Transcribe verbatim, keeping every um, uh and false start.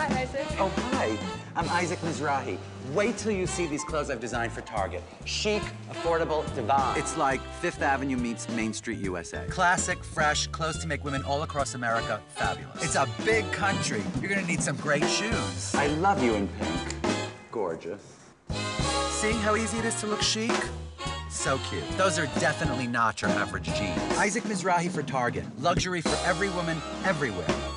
Hi, Isaac. Oh, hi. I'm Isaac Mizrahi. Wait till you see these clothes I've designed for Target. Chic, affordable, divine. It's like Fifth Avenue meets Main Street, U S A. Classic, fresh, clothes to make women all across America fabulous. It's a big country. You're gonna need some great shoes. I love you in pink. Gorgeous. See how easy it is to look chic? So cute. Those are definitely not your average jeans. Isaac Mizrahi for Target. Luxury for every woman, everywhere.